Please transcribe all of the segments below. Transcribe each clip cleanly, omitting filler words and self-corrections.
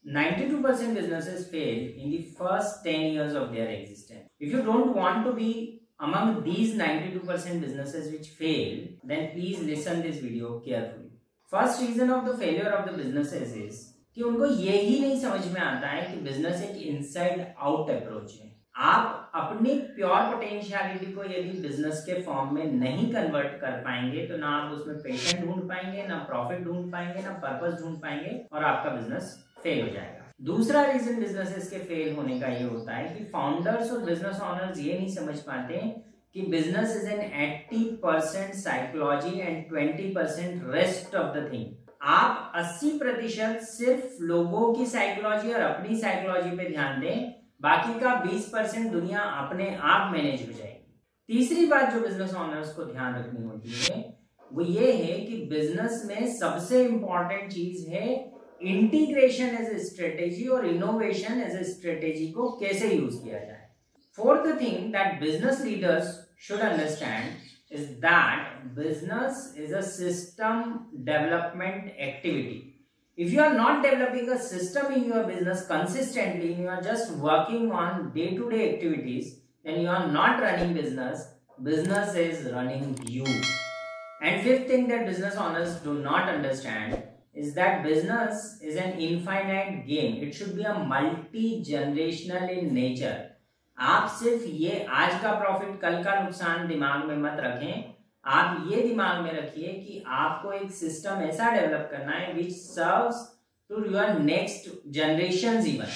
92% businesses fail in the first 10 years of their existence. If you don't want to be among these 92% businesses which fail, then please listen this video carefully. First reason of the failure of the businesses is कि उनको ये ही नहीं समझ में आता है कि business एक इनसाइड आउट अप्रोच है। आप अपनी प्योर पोटेंशियलिटी को यदि बिजनेस के फॉर्म में नहीं कन्वर्ट कर पाएंगे तो ना आप उसमें पेशेंट ढूंढ पाएंगे, ना प्रॉफिट ढूंढ पाएंगे, ना पर्पस ढूंढ पाएंगे और आपका बिजनेस फेल हो जाएगा। दूसरा रीजन बिजनेसेस के फेल होने का ये होता है कि फाउंडर्स और बिजनेस ओनर्स ये नहीं समझ पाते कि business is an 80% psychology and 20% rest of the thing. आप 80% सिर्फ लोगों की साइकोलॉजी और अपनी साइकोलॉजी पे ध्यान दें, बाकी का 20% दुनिया अपने आप मैनेज हो जाएगी। तीसरी बात जो बिजनेस ओनर्स को ध्यान रखनी होती है वो ये है कि बिजनेस में सबसे इंपॉर्टेंट चीज है इंटीग्रेशन एज ए स्ट्रेटेजी और इनोवेशन एज ए स्ट्रेटेजी को कैसे यूज किया जाए। Fourth thing that business leaders should understand is that business is a system development activity. If you are not developing a system in your business consistently, you are just working on day-to-day activities, then you are not running business. Business is running you. And fifth thing that business owners do not understand is that business is an infinite game. It should be a multi-generational in nature. आप सिर्फ ये आज का profit कल का नुकसान दिमाग में मत रखें, आप ये दिमाग में रखिए कि आपको एक सिस्टम ऐसा डेवलप करना है which serves to your next generations even.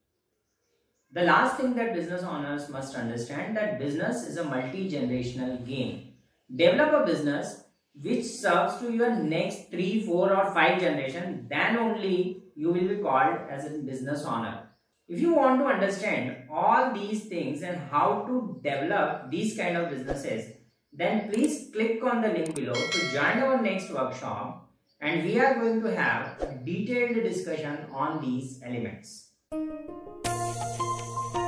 The last thing that business owners must understand that business is a multi generational game. Develop a business which serves to your next 3, 4 or 5 generation, then only you will be called as a business owner. If you want to understand all these things and how to develop these kind of businesses, then please click on the link below to join our next workshop, and we are going to have a detailed discussion on these elements.